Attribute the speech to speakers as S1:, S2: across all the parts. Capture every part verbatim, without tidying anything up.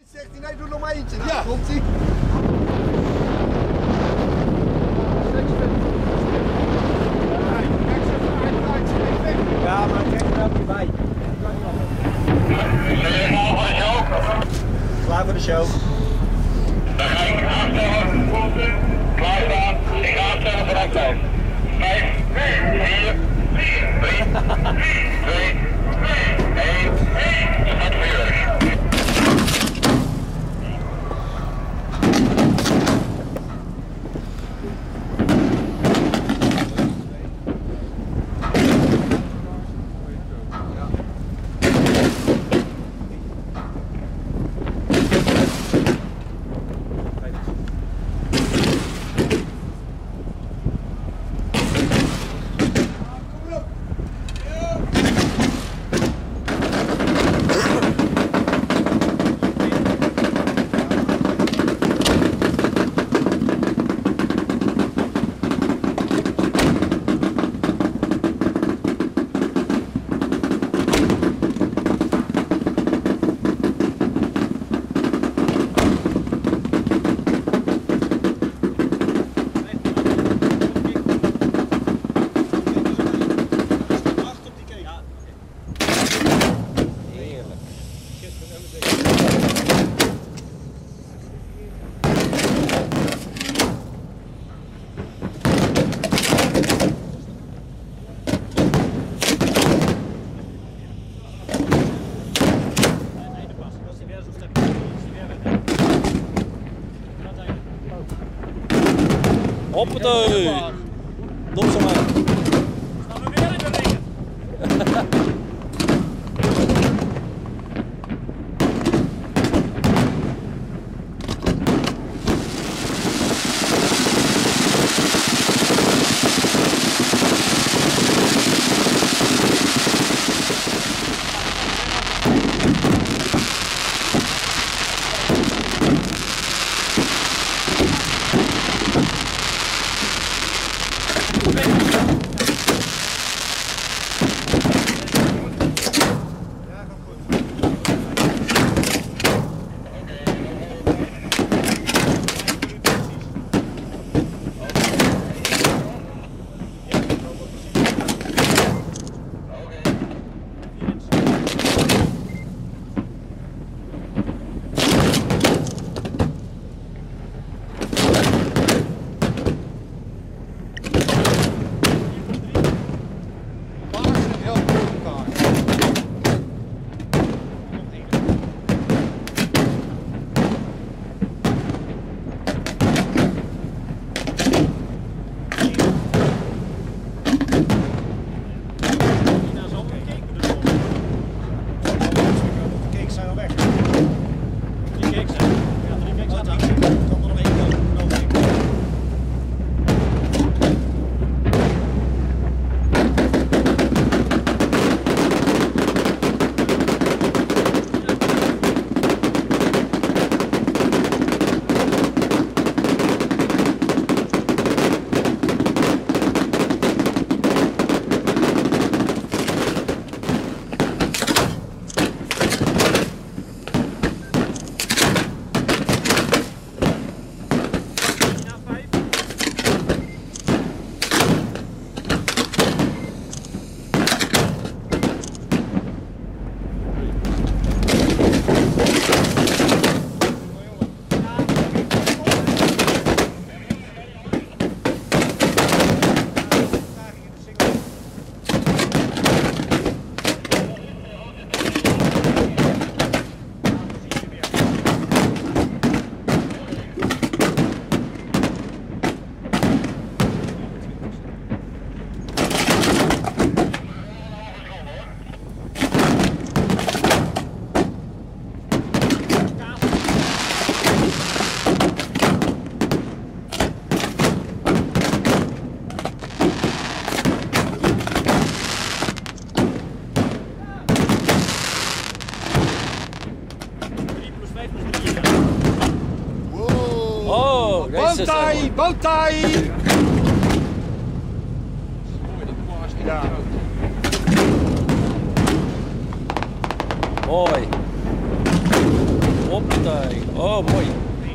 S1: Zegt hij, nee, doe nog maar eentje. Ja, komt ie. Ja, maar kijk er ook niet bij. Klaar voor de show.
S2: Dan ga ik aftellen, punten, klaar staan. Ik ga aftellen vooruit blijven. vijf, vier, drie, twee, één, start vuurwerk.
S3: Hoppatee! Dom zo maar.
S4: Staan we weer in de ringen?
S1: Bowtie, bowtie! Ja.
S3: Mooi. Hoppatee. Oh, mooi.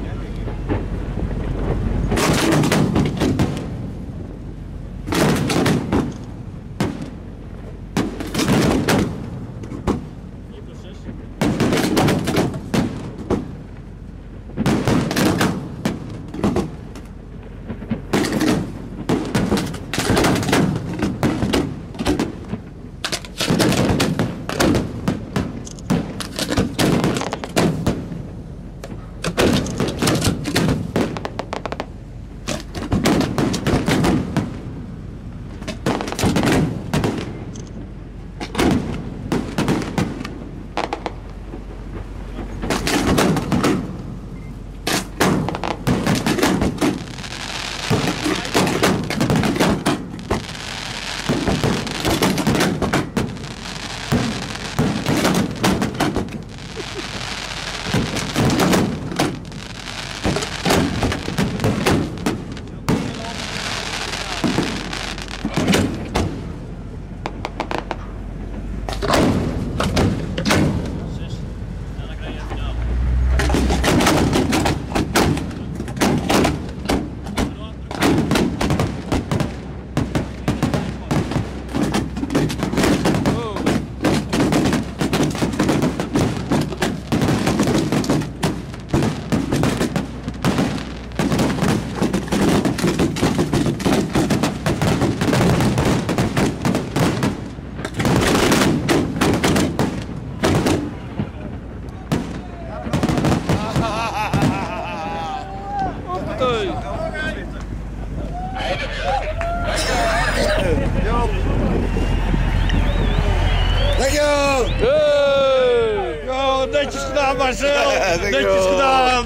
S5: Dankjewel!
S3: Hey!
S5: Yo, netjes gedaan Marcel! Netjes gedaan!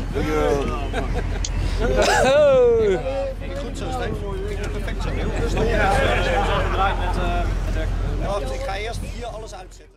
S3: Hey!
S1: Goed zo, Stijn. Perfect zo. Heel goed. Ja, zo gedraaid met... Uh, wacht, ik ga eerst hier alles uitzetten.